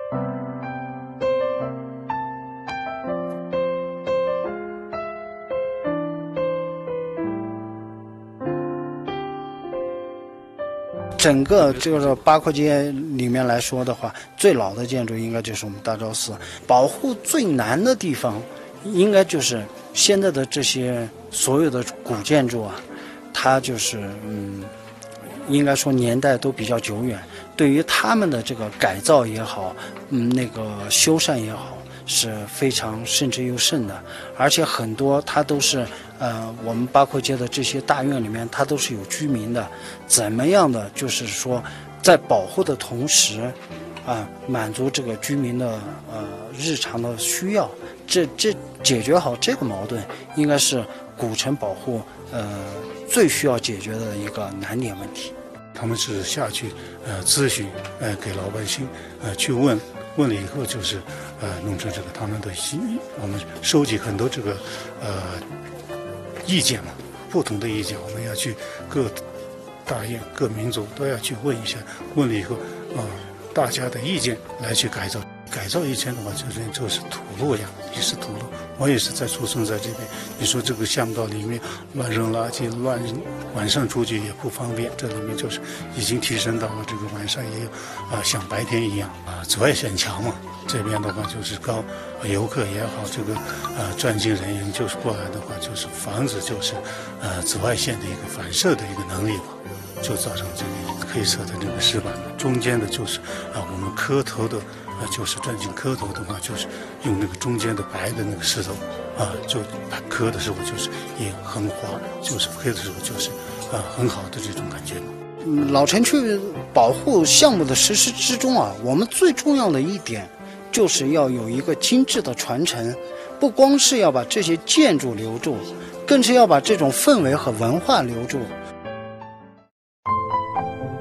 整个这个八廓街里面来说的话，最老的建筑应该就是我们大昭寺。保护最难的地方，应该就是现在的这些所有的古建筑啊，它就是应该说年代都比较久远，对于他们的这个改造也好，那个修缮也好，是非常慎之又慎的。而且很多它都是我们八廓街的这些大院里面，它都是有居民的。怎么样的就是说，在保护的同时，满足这个居民的日常的需要，这解决好这个矛盾，应该是古城保护最需要解决的一个难点问题。 他们是下去咨询，给老百姓去问了以后，就是弄成这个他们的我们收集很多这个意见嘛，不同的意见，我们要去各大院各民族都要去问一下，问了以后大家的意见来去改造。改造以前的话，就是土路呀，也是土路。我也是出生在这边。你说这个巷道里面乱扔垃圾，晚上出去也不方便。这里面就是已经提升到了这个晚上也有像白天一样紫外线强嘛。这边的话就是高游客也好，这个转进人员就是过来的话，就是防止就是紫外线的一个反射的一个能力吧。就造成这个黑色的这个石板，中间的就是我们磕头的就是转进磕头的话，就是用那个中间的白的那个石头就磕的时候就是也很滑，就是磕的时候就是很好的这种感觉。 老城区保护项目的实施之中我们最重要的一点就是要有一个精致的传承，不光是要把这些建筑留住，更是要把这种氛围和文化留住。